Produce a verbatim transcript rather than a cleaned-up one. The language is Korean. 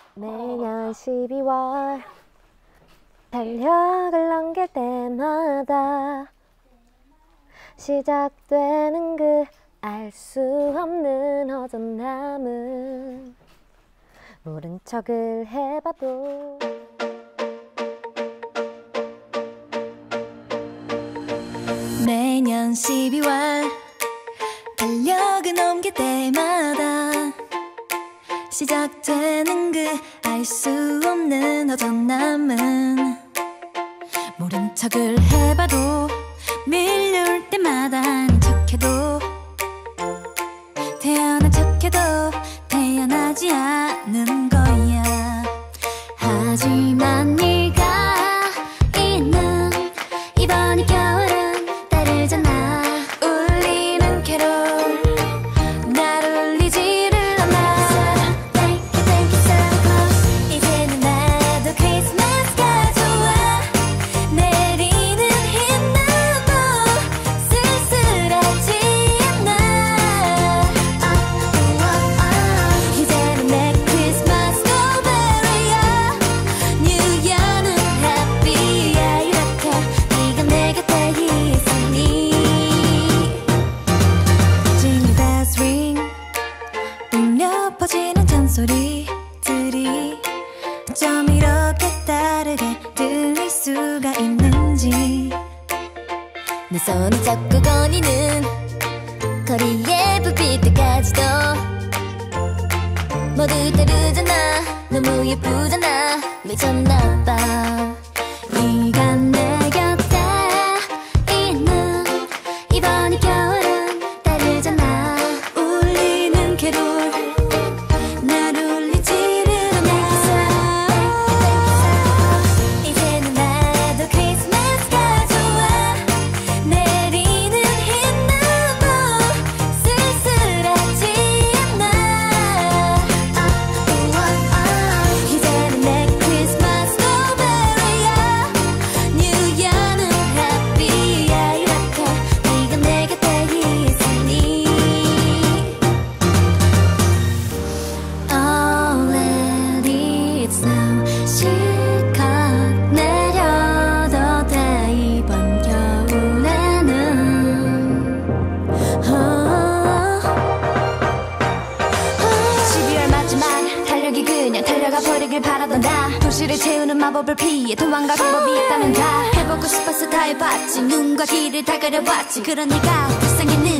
매년 십이월 달력을 넘길 때마다 시작되는 그 알 수 없는 허전함은 모른 척을 해봐도 매년 십이월 달력을 넘길 때마다 시작되는 그 알 수 없는 허전함은 모른 척을 해봐도 밀려올 때마다 아닌 척해도 태어난 척해도 태어나지 않는 거야. 하지만 네가 있는 이번 이 겨울은 다르잖아. 울리는 캐롤 날 울리지를 않아. Thank you, thank you so much. 이제는 나도 크리스마스가 좋아. 내리는 흰 눈도 쓸쓸하지 않아. Oh, oh, oh. 이제는 내 크리스마스 고백이야. New Year는 happy야. 이렇게 네가 내 곁에 있으니 Jingle bells ring 울려 퍼지는 잔소리들이 어쩜 이렇게 다르게 들릴 수가 있는지 내 손을 잡고 거니는 거리의 불빛들까지도 모두 다르잖아. 너무 예쁘잖아. 미쳤나봐. 네가 내 곁에 있는 이번 이 겨울은 다르잖아. 울리는 캐롤 날 울리지를 않아. 이제는 나도 크리스마스가 좋아. 내리는 흰 눈도 쓸쓸하지 않아. Oh, oh, oh. 이제는 내 크리스마스 고백이야. New Year는 happy야. 이렇게 네가 내 곁에 있으니 Already it's now. 실컷 내려도 돼 이번 겨울에는. 십이월 마지막 달력이 그냥 달려가 버리길 바라던 나. 도시를 채우는 마법을 피해 도망갈 방법이 있다면 다 해보고 싶어서 다 해봤지. 눈과 귀를 다 가려봤지. 그런 네가 불쌍해.